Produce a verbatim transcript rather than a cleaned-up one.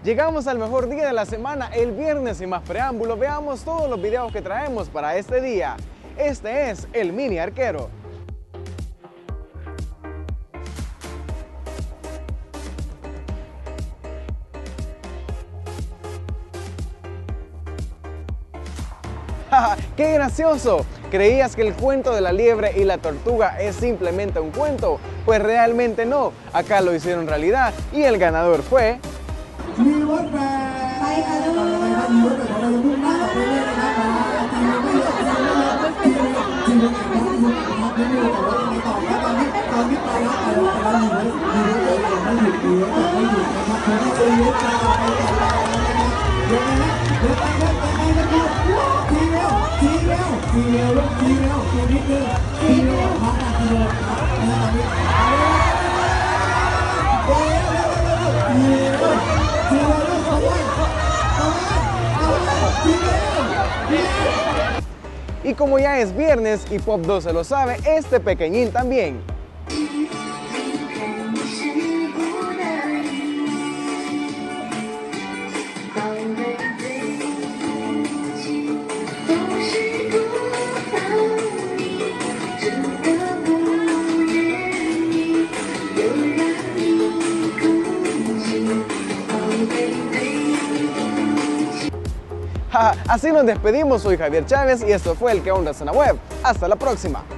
Llegamos al mejor día de la semana, el viernes. Sin más preámbulo, veamos todos los videos que traemos para este día. Este es el Mini Arquero. ¡Qué gracioso! ¿Creías que el cuento de la liebre y la tortuga es simplemente un cuento? Pues realmente no, acá lo hicieron realidad y el ganador fue... Y como ya es viernes y Pop dos se lo sabe, este pequeñín también. Así nos despedimos, soy Javier Chávez y esto fue el Que Onda Zona Web. Hasta la próxima.